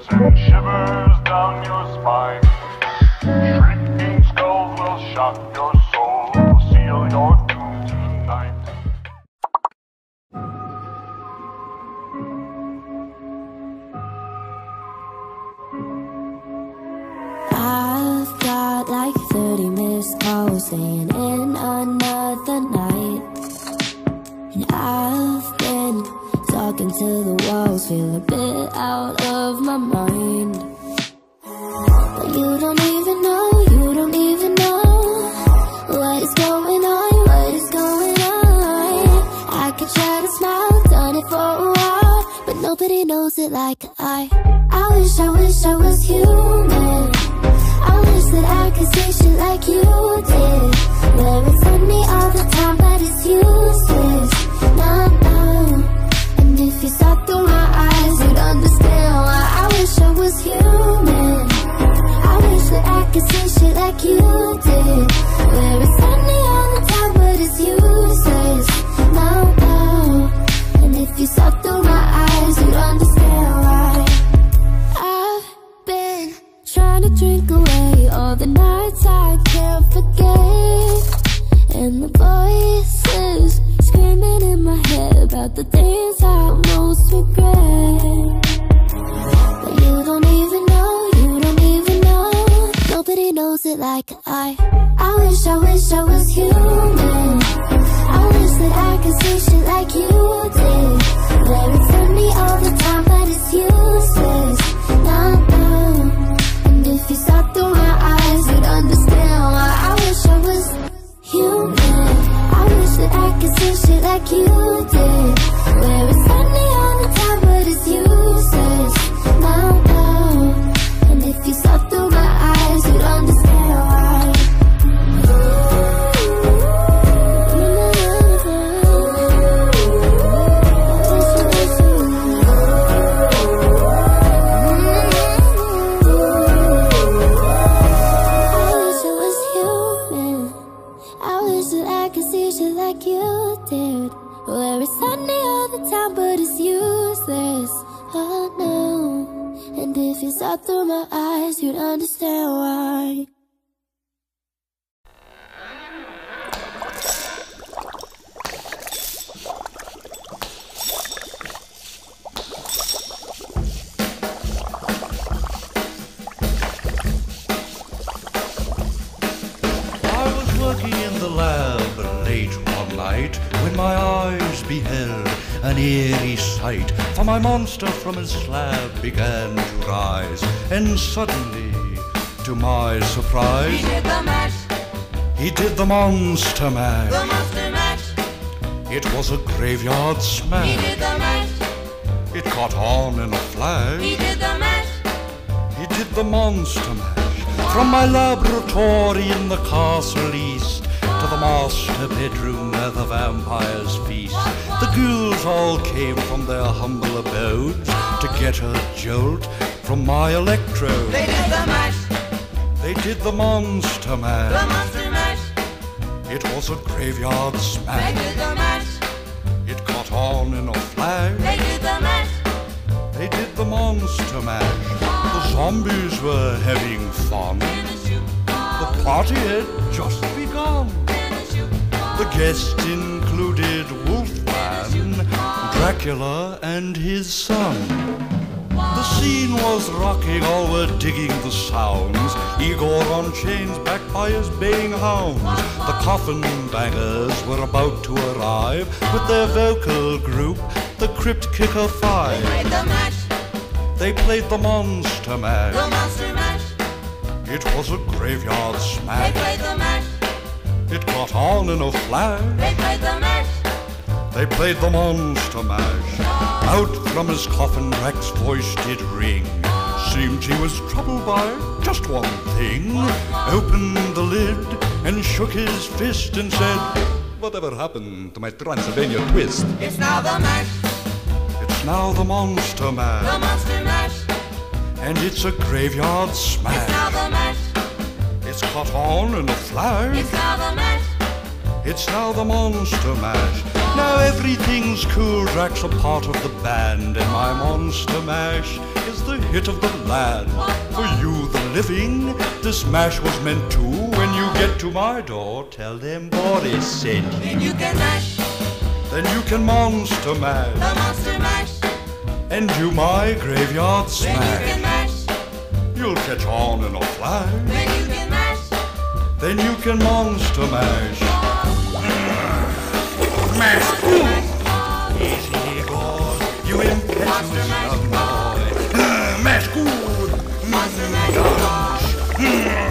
send shivers down your spine. Shrieking skulls will shock your soul, seal your doom tonight. I've got like 30 missed calls saying in another night. And I've been talking to the walls, feel a bit out of my mind. But you don't even know, you don't even know what is going on, what is going on. I could try to smile, done it for a while, but nobody knows it like I wish I was human. I wish that I could say shit like you did, where it's funny all the time but it's useless. No. And if you saw through my eyes, you'd understand why I wish I was human. I wish that I could say shit like you did, where it's funny all the time but it's useless. No. And if you saw through my eyes, you'd understand why I've been trying to drink away all the nights I can't forget, and the voices screaming in my head about the things I most regret. But you don't even know, you don't even know, nobody knows it like I wish I was human. I wish that I could say shit like you did, where it's funny all the time but it's useless. No. And if you saw through my eyes, you'd understand why I wish I was human. I wish that I could say shit like you did, where it's funny all the time but it's useless. No. And if you saw through my eyes, you'd understand why. Like you did, where it's sunny all the time but it's useless. Oh no. And if you saw through my eyes, you'd understand why. I was working in the lab late one night when my eyes beheld an eerie sight. For my monster from his slab began to rise, and suddenly, to my surprise, He did the mash, he did the monster mash. the monster mash. It was a graveyard smash. He did the mash, It caught on in a flash. he did the mash. He did the monster mash. From my laboratory in the castle east to the master bedroom where the vampires feast, the ghouls all came from their humble abodes to get a jolt from my electrode. They did the mash, They did the monster the mash. monster mash. It was a graveyard They smash. did the mash, It caught on in a flash. they did the mash. They did the monster mash. The zombies were having fun. In the shoe, The party had just begun. in the shoe. The guests included Wolfman, Dracula, and his son. The scene was rocking, all were digging the sounds. Igor on chains, backed by his baying hounds. The coffin bangers were about to arrive with their vocal group, the Crypt Kicker They Five. played the mash, They played the monster the mash. monster mash. It was a graveyard They smash. played the mash, It caught on in a flash. they played the mash. They played the monster mash. Out from his coffin, Rex's voice did ring. Seemed he was troubled by just one thing. Opened the lid and shook his fist and said, "Whatever happened to my Transylvania twist?" It's now the mash, It's now the monster the mash. monster mash. And it's a graveyard It's smash. now the mash, It's caught on in a flash. it's now the mash. It's now the monster mash. Now everything's cool, Drax a part of the band, and my Monster Mash is the hit of the land. For you, the living, this mash was meant to. When you get to my door, tell them Boris sent you. Then you can mash, Then you can Monster Mash, the Monster Mash. and do my graveyard Then you can smash. mash, You'll catch on in a flash. then you can mash. Then you can Monster Mash. Mash. Easy God, you impetuous young boy. Mash good. Monster Mash.